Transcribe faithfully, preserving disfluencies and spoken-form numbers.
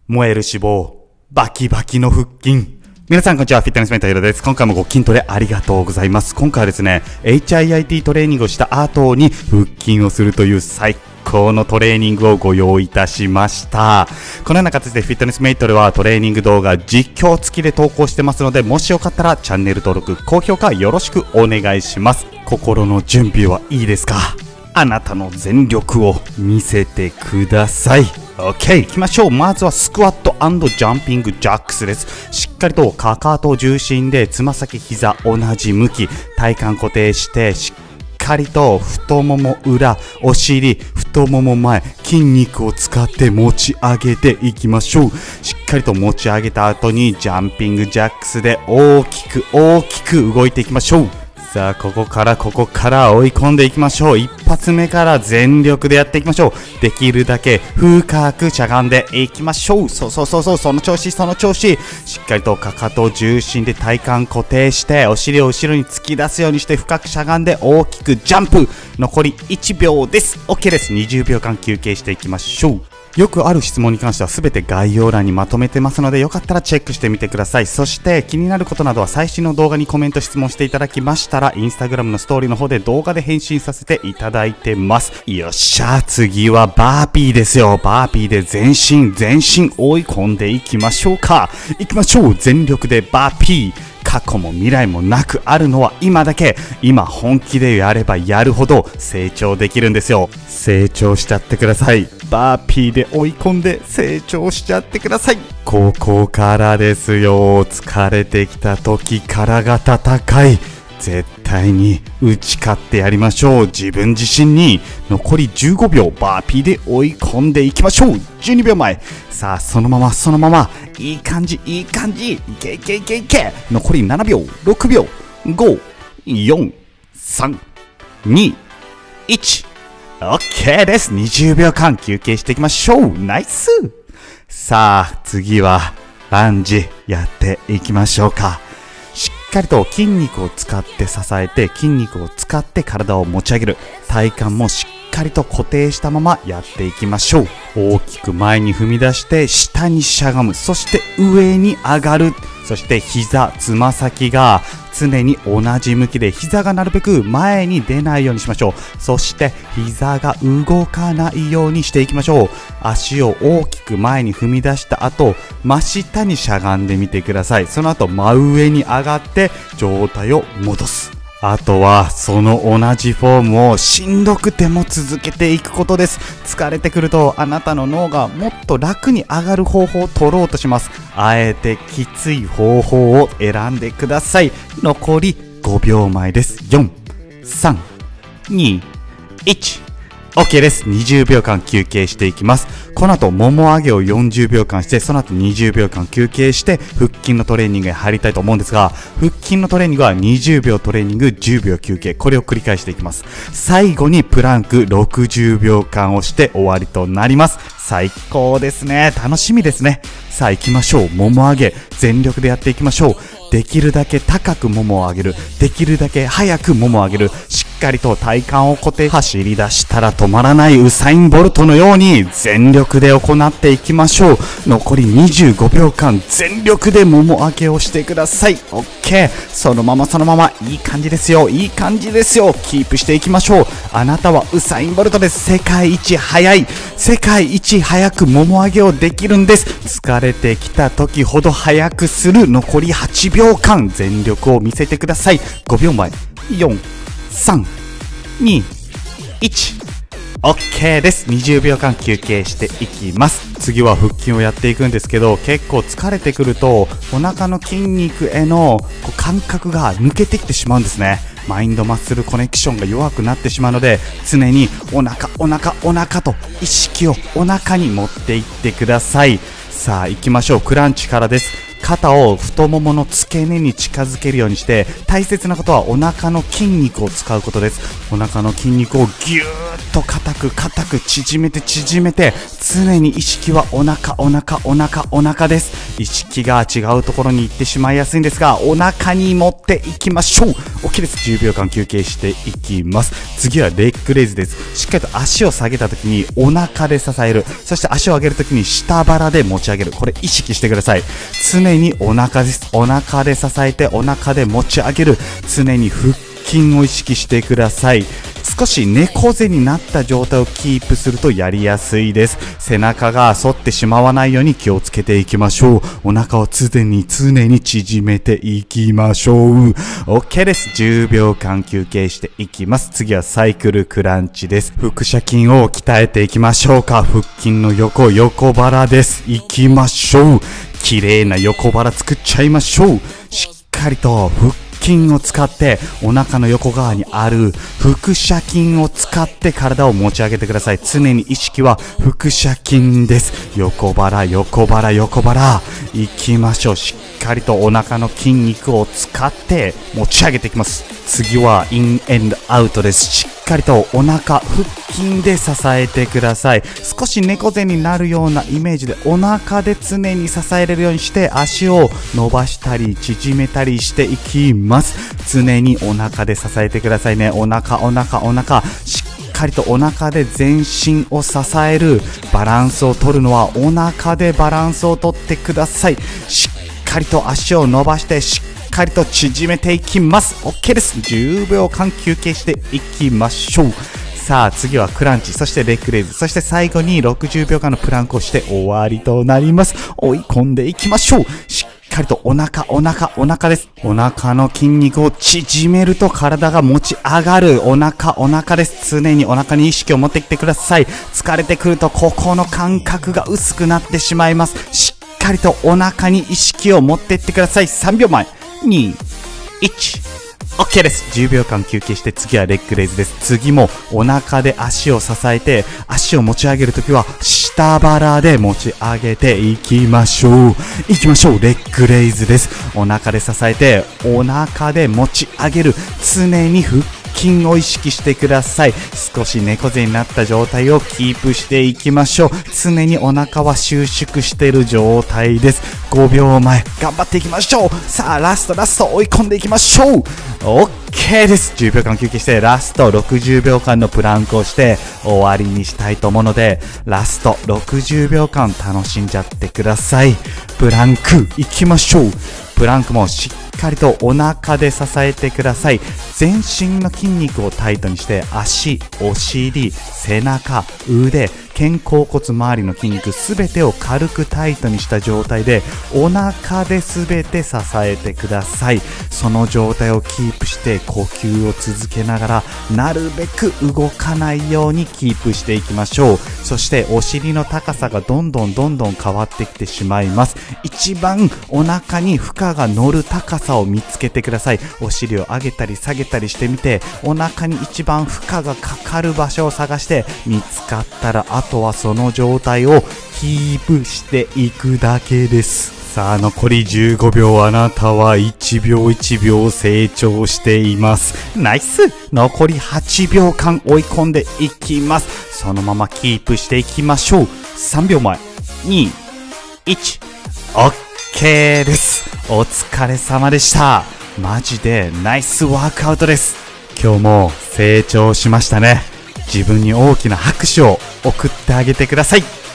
燃える脂肪、バキバキの腹筋。皆さんこんにちは、フィットネスメンターヒロです。今回もご筋トレありがとうございます。今回はですね、エイチアイアイティー トレーニングをした後に腹筋をするという最高のトレーニングをご用意いたしました。このような形でフィットネスメイトではトレーニング動画実況付きで投稿してますので、もしよかったらチャンネル登録、高評価よろしくお願いします。心の準備はいいですか？あなたの全力を見せてください。OK、行きましょう。まずはスクワット&ジャンピングジャックスです。しっかりとかかと重心でつま先膝同じ向き、体幹固定してしっかりと太もも裏、お尻、太もも前、筋肉を使って持ち上げていきましょう。しっかりと持ち上げた後にジャンピングジャックスで大きく大きく動いていきましょう。さあ、ここからここから追い込んでいきましょう。一発目から全力でやっていきましょう。できるだけ深くしゃがんでいきましょう。そうそうそうそう、その調子その調子。しっかりとかかと重心で体幹固定して、お尻を後ろに突き出すようにして深くしゃがんで大きくジャンプ。残りいちびょうです。 OK です。にじゅうびょうかん休憩していきましょう。よくある質問に関しては全て概要欄にまとめてますので、よかったらチェックしてみてください。そして気になることなどは最新の動画にコメント質問していただきましたら、インスタグラムのストーリーの方で動画で返信させていただいてます。よっしゃ、次はバーピーですよ。バーピーで全身全身追い込んでいきましょうか。いきましょう。全力でバーピー。過去も未来もなくあるのは今だけ。今本気でやればやるほど成長できるんですよ。成長しちゃってください。バーピーで追い込んで成長しちゃってください。ここからですよ。疲れてきた時からが戦い。絶対に打ち勝ってやりましょう。自分自身に。残りじゅうごびょう、バーピーで追い込んでいきましょう。じゅうにびょうまえ。さあ、そのままそのまま。いい感じいい感じ。いけいけいけいけ。残りななびょう、ろくびょう、ご、よん、さん、に、いち。OK です。にじゅうびょうかん休憩していきましょう。ナイス。さあ、次はランジやっていきましょうか。しっかりと筋肉を使って支えて、筋肉を使って体を持ち上げる。体幹もしっかりと固定したままやっていきましょう。大きく前に踏み出して下にしゃがむ。そして上に上がる。そして膝、つま先が常に同じ向きで、膝がなるべく前に出ないようにしましょう。そして膝が動かないようにしていきましょう。足を大きく前に踏み出した後、真下にしゃがんでみてください。その後真上に上がって状態を戻す。あとはその同じフォームをしんどくても続けていくことです。疲れてくるとあなたの脳がもっと楽に上がる方法を取ろうとします。あえてきつい方法を選んでください。残りごびょうまえです。よん、さん、に、いち。OK です。にじゅうびょうかん休憩していきます。この後、もも上げをよんじゅうびょうかんして、その後にじゅうびょうかん休憩して、腹筋のトレーニングに入りたいと思うんですが、腹筋のトレーニングはにじゅうびょうトレーニング、じゅうびょう休憩。これを繰り返していきます。最後にプランクろくじゅうびょうかんをして終わりとなります。最高ですね。楽しみですね。さあ行きましょう。もも上げ、全力でやっていきましょう。できるだけ高くももを上げる。できるだけ早くももを上げる。しっかりと体幹を固定。走り出したら止まらないウサイン・ボルトのように全力で行っていきましょう。残りにじゅうごびょうかん全力でもも上げをしてください。 OK、 そのままそのまま。いい感じですよ。いい感じですよ。キープしていきましょう。あなたはウサイン・ボルトです。世界一速い、世界一速くもも上げをできるんです。疲れてきた時ほど速くする。残りはちびょうかん全力を見せてください。ごびょうまえ。よん、さん、に、いち。OK です。にじゅうびょうかん休憩していきます。次は腹筋をやっていくんですけど、結構疲れてくるとお腹の筋肉へのこう感覚が抜けてきてしまうんですね。マインドマッスルコネクションが弱くなってしまうので、常にお腹お腹お腹と意識をお腹に持っていってください。さあ行きましょう。クランチからです。肩を太ももの付け根に近づけるようにして、大切なことはお腹の筋肉を使うことです。お腹の筋肉をぎゅーっと硬く硬く縮めて縮めて、常に意識はお腹お腹お腹お腹です。意識が違うところに行ってしまいやすいんですが、お腹に持っていきましょう。 OK です。じゅうびょうかん休憩していきます。次はレッグレイズです。しっかりと足を下げた時にお腹で支える、そして足を上げる時に下腹で持ち上げる、これ意識してください。常にお腹です。お腹で支えてお腹で持ち上げる、常に腹筋を意識してください。少し猫背になった状態をキープするとやりやすいです。背中が反ってしまわないように気をつけていきましょう。お腹を常に常に縮めていきましょう。 OK です。じゅうびょうかん休憩していきます。次はサイクルクランチです。腹斜筋を鍛えていきましょうか。腹筋の横横腹です。いきましょう。綺麗な横腹作っちゃいましょう。しっかりと腹筋を使ってお腹の横側にある腹斜筋を使って体を持ち上げてください。常に意識は腹斜筋です。横腹横腹横腹いきましょう。しっかりとお腹の筋肉を使って持ち上げていきます。次はインエンドアウトです。しっかりとお腹腹筋で支えてください。少し猫背になるようなイメージでお腹で常に支えれるようにして足を伸ばしたり縮めたりしていきます。常にお腹で支えてくださいね。お腹お腹お腹しっかりとお腹で全身を支える。バランスを取るのはお腹でバランスを取ってください。しっかりと足を伸ばしてしっかりと縮めていきます。 OK です。じゅうびょうかん休憩していきましょう。さあ次はクランチ、そしてレッグレイズ、そして最後にろくじゅうびょうかんのプランクをして終わりとなります。追い込んでいきましょう。しっかりとお腹お腹お腹です。お腹の筋肉を縮めると体が持ち上がる。お腹お腹です。常にお腹に意識を持ってきてください。疲れてくるとここの感覚が薄くなってしまいます。しっかりとお腹に意識を持っていってください。さんびょうまえに、いち、OK です。じゅうびょうかん休憩して次はレッグレイズです。次もお腹で足を支えて、足を持ち上げるときは下腹で持ち上げていきましょう。いきましょう。レッグレイズです。お腹で支えて、お腹で持ち上げる。常に腹筋を意識してください。少し猫背になった状態をキープしていきましょう。常にお腹は収縮している状態です。ごびょうまえ頑張っていきましょう。さあラストラスト追い込んでいきましょう。 OK です。じゅうびょうかん休憩してラストろくじゅうびょうかんのプランクをして終わりにしたいと思うので、ラストろくじゅうびょうかん楽しんじゃってください。プランクいきましょう。プランクもしっかりとお腹で支えてください。全身の筋肉をタイトにして足、お尻、背中、腕、肩甲骨周りの筋肉すべてを軽くタイトにした状態でお腹ですべて支えてください。その状態をキープして呼吸を続けながらなるべく動かないようにキープしていきましょう。そしてお尻の高さがどんどんどんどん変わってきてしまいます。一番お腹に負荷が乗る高さを見つけてください。お尻を上げたり下げたりしてみて、お腹に一番負荷がかかる場所を探して見つかったら、あとはその状態をキープしていくだけです。さあ残りじゅうごびょう、あなたはいちびょういちびょう成長しています。ナイス。残りはちびょうかん追い込んでいきます。そのままキープしていきましょう。さんびょうまえに、いち、 OK です。お疲れ様でした。マジでナイスワークアウトです。今日も成長しましたね。自分に大きな拍手を送ってあげてください。